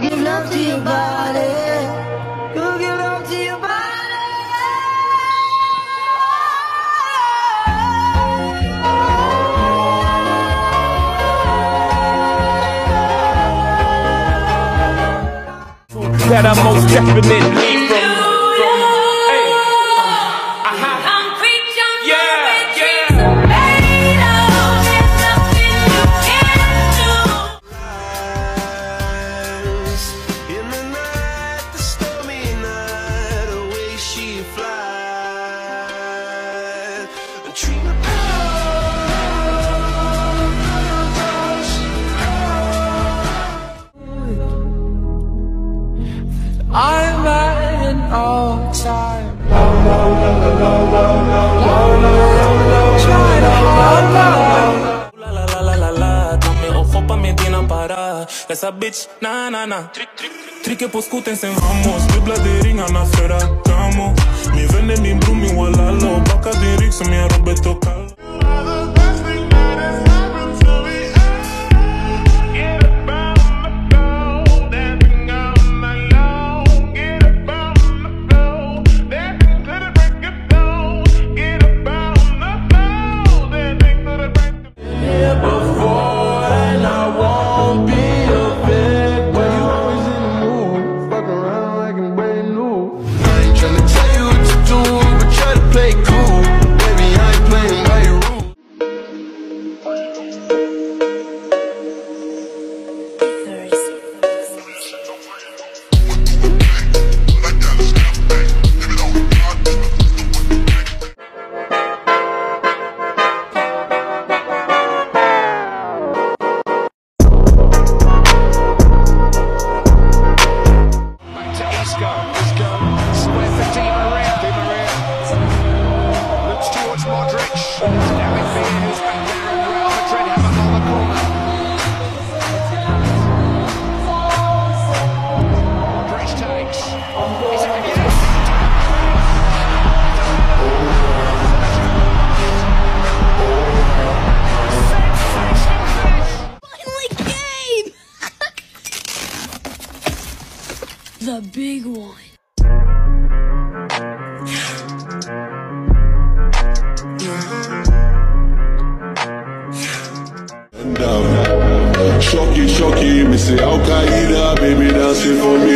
give love to your body. You give love to your body. That I most definitely from. I'm at an all-time Dame ojo pa' mi tina para. Essa bitch, na na na. Trick på skoten sen vamos. Dubbla din ring, Anna Ferragamo. Min vän är min bror, min walala. Och baka din rygg som jag Roberto Carlos. The big one. Shocky, me say Al Qaeda, baby dancing for me.